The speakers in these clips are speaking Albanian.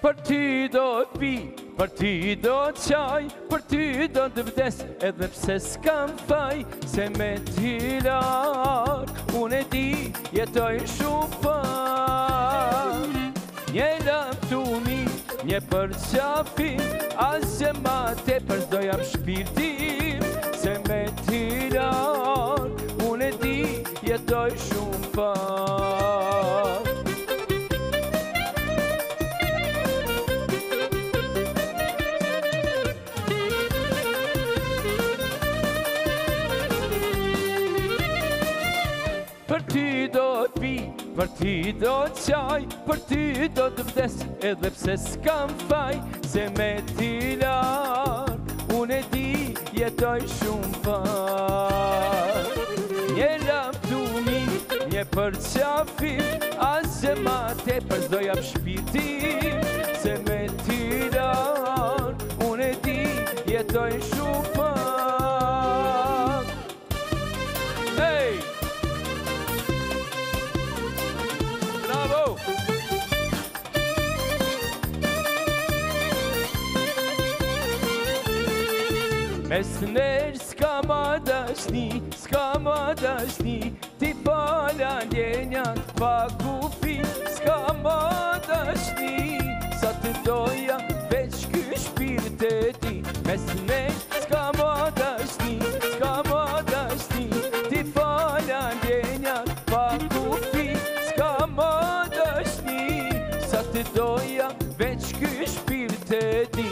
Për ty do t'pi, për ty do t'qaj, për ty do t'vdes, edhe pse s'kam faj, se me t'i larg, unë e di jetoj shumë far. Një lamtuni, një përqafim, as që ma te përdo jam shpirtim, se me t'i larg, unë e di jetoj shumë far. Për ty do t'pi, për ty do t'qaj, për ty do t'vdes, edhe pse s'kam faj, se me t'i larg, unë e di jetoj shumë far. Një lamtuni, një përqafim, as që ma te përdo jam shpirtim, se me t'i larg, unë e di jetoj shumë far. Hey! Mes nërë s'ka ma dashni, s'ka ma dashni, ti pala ljenjat pa kufi, s'ka ma dashni, sa të doja veç ky shpirt e ti. Mes nërë s'ka ma dashni, s'ka ma dashni, ti pala ljenjat pa kufi, s'ka ma dashni, sa të doja veç ky shpirt e ti.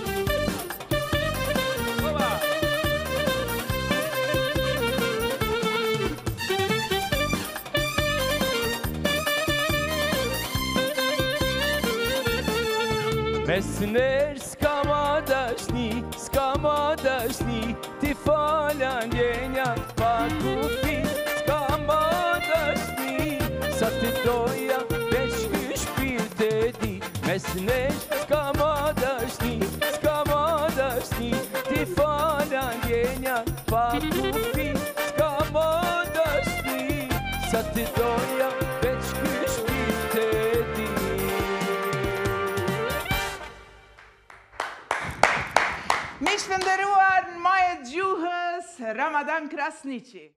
Mes nërë s'ka ma dashni, s'ka ma dashni, ti falan ljenjat pa kufi, s'ka ma dashni, sa të doja veç ky shpirt e di. Mes nërë s'ka ma dashni, s'ka ma dashni, ti falan ljenjat pa kufi, s'ka ma dashni, sa të doja veç ky shpirt e di. Miq të nderuar, majë gjuhës Ramadan Krasniqi.